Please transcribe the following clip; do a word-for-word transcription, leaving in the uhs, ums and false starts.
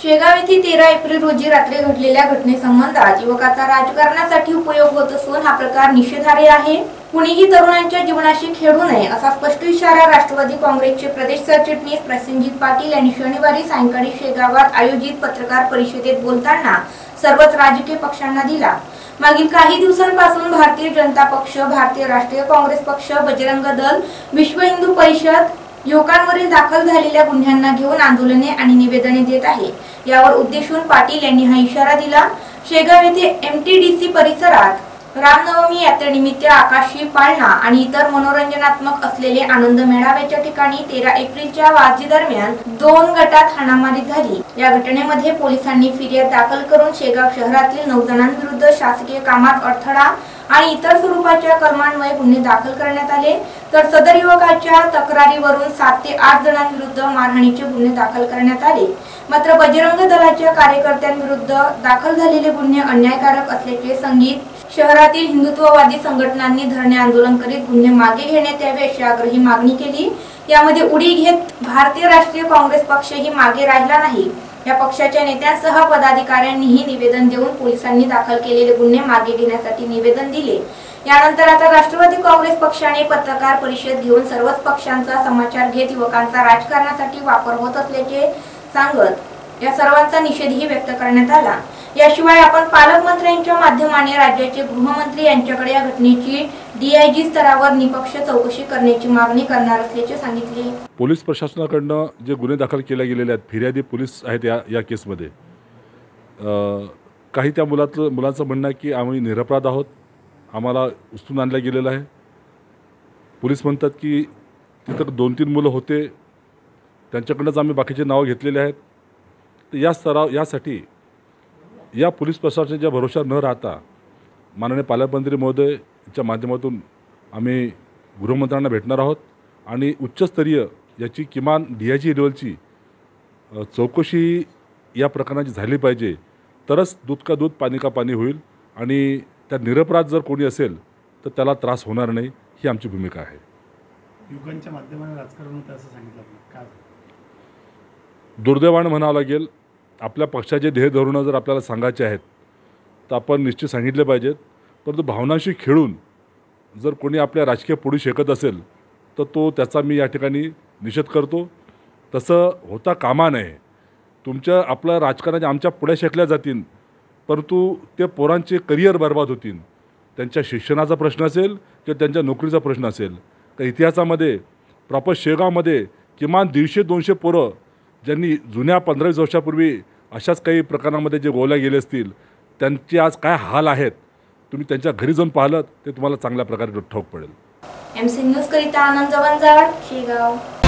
शेगाव येथे तेरा एप्रिल रोजी रात्री घडलेल्या घटनेसंबंधात युवकाचा राजकारणासाठी उपयोग होत असून हा प्रकार निषेधार्ह आहे। कुणीही तरुणांच्या जीवनाशी खेळू नये असा स्पष्ट इशारा राष्ट्रवादी काँग्रेसचे प्रदेश सरचिटणीस प्रसेनजीत पाटील यांनी शनिवारी सायंकाळी शेगावात आयोजित पत्रकार परिषदेत बोलताना सर्वच राजकीय पक्षांना दिला। मागील काही दिवसांपासून भारतीय जनता पक्ष, भारतीय राष्ट्रीय काँग्रेस पक्ष, बजरंग दल, विश्व हिंदू परिषद युवकांवरील दाखल झालेल्या गुन्ह्यांना घेऊन आंदोलने आणि निवेदने देत आहे। यावर उद्देशून पाटील यांनी हा इशारा दिला। शेगाव येथे एमटीडीसी परिसरात रामनवमी यात्रेनिमित्त आकाशी पाळणा आणि इतर मनोरंजनात्मक असलेले आनंद मेळाव्याच्या ठिकाणी तेरा एप्रिलच्या वाजी दरम्यान दोन गटात हाणामारी झाली। या घटनेमध्ये पोलिसांनी फिर्याद दाखल करून शेगाव शहरातील नऊ जणांविरुद्ध शासकीय कामात अडथळा आणि इतर स्वरूपाच्या कलमान्वये गुन्हे दाखल करण्यात आले, तर सदर युवकाच्या तक्रारीवरून सात ते आठ जणांविरुद्ध मारहाणीचे गुन्हे दाखल करण्यात आले। मात्र बजरंग दलाच्या कार्यकर्त्यांविरुद्ध दाखल झालेले गुन्हे अन्यायकारक असल्याचे सांगित शहरातील हिंदुत्ववादी संघटनांनी धरणे आंदोलन करीत गुन्हे मागे घेण्यात यावे अशी आग्रही मागणी केली। यामध्ये उडी घेत भारतीय राष्ट्रीय काँग्रेस पक्षही मागे राहिला नाही। या पक्षाच्या नेत्यांसह पदाधिकाऱ्यांनीही निवेदन देऊन पोलिसांनी दाखल केलेले गुन्हे मागे घेण्यासाठी निवेदन दिले। यानंतर आता राष्ट्रवादी काँग्रेस पक्षाने पत्रकार परिषद घेऊन सर्वच पक्षांचा समाचार घेत युवकांचा राजकारणासाठी वापर होत असल्याचे सांगत या सर्वांचा निषेधही व्यक्त करण्यात आला। याशिवाय आपण पालकमंत्र्यांच्या माध्यमाने राज्याचे गृहमंत्री यांच्याकडे या घटनेची डीआयजी स्तरावर निपक्ष चौकशी करण्याची मागणी करणार असल्याचे सांगितले। पोलीस प्रशासनाकडून जे गुन्हे दाखल केले गेलेले आहेत, फिर्यादी पोलीस आहेत या या केसमध्ये काही त्या मुलातलं मुलांचं म्हणणं आहे की आम्ही निरपराध आहोत, आम्हाला उचलून आणलं गेलेलं आहे। पोलीस म्हणतात की तिथं दोन तीन मुलं होते, त्यांच्याकडूनच आम्ही बाकीचे नावं घेतलेले आहेत। तर या स्तराव यासाठी या पोलीस प्रशासनाच्या भरोशावर न राहता माननीय पालकमंत्री महोदयच्या माध्यमातून आम्ही गृहमंत्र्यांना भेटणार आहोत आणि उच्चस्तरीय याची किमान डी आय जी लेवलची चौकशी या प्रकरणाची झाली पाहिजे, तरच दूध का दूध पाणी का पाणी होईल आणि त्या निरपराध जर कोणी असेल तर त्याला त्रास होणार नाही, ही आमची भूमिका आहे। युवकांच्या माध्यमाने राजकारण होतं असं सांगितलं का? दुर्दैवानं म्हणावं लागेल, आपल्या पक्षाचे ध्येय धोरणं जर आपल्याला सांगायचे आहेत तर आपण निश्चित सांगितले पाहिजेत, परंतु भावनांशी खेळून जर कोणी आपल्या राजकीय पुढे शेकत असेल तर तो त्याचा मी या ठिकाणी निषेध करतो। तसं होता कामा नये। तुमच्या आपलं राजकारणाच्या आमच्या पुढे शेकल्या जातील, परंतु ते पोरांचे करिअर बर्बाद होतील। त्यांच्या शिक्षणाचा प्रश्न असेल किंवा त्यांच्या नोकरीचा प्रश्न असेल, तर इतिहासामध्ये प्रॉपर शेगावमध्ये किमान दीडशे दोनशे पोरं ज्यांनी जुन्या पंधरा वीस वर्षापूर्वी अशाच काही प्रकरणामध्ये जे गोवल्या गेले असतील, त्यांचे आज काय हाल आहेत तुम्ही त्यांच्या घरी जाऊन पाहिलं ते तुम्हाला चांगल्या प्रकारे ठाऊक पडेल। एमसी न्यूज करिता आनंद जवंजाळ, शेगाव।